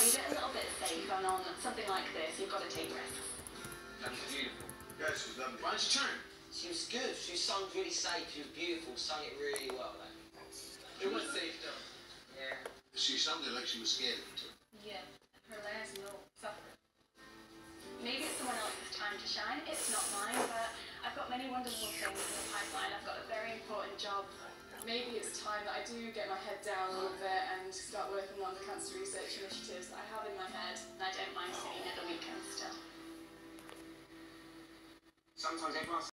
leave it a little bit safe, and on something like this, you've got to take risks. That was beautiful. Yeah, she was lovely. Why didn't you turn? She was good. She sung really safe. She was beautiful. Sung it really well. Like. It was safe though. Yeah. She sounded like she was scared. Yeah, her legs no suffer. Maybe it's someone else's time to shine. It's not mine, but I've got many wonderful things in the pipeline. I've got a very important job. Maybe it's time that I do get my head down a little bit and start working on the cancer research initiatives that I have in my head. And I don't mind singing at the weekend still. Sometimes everyone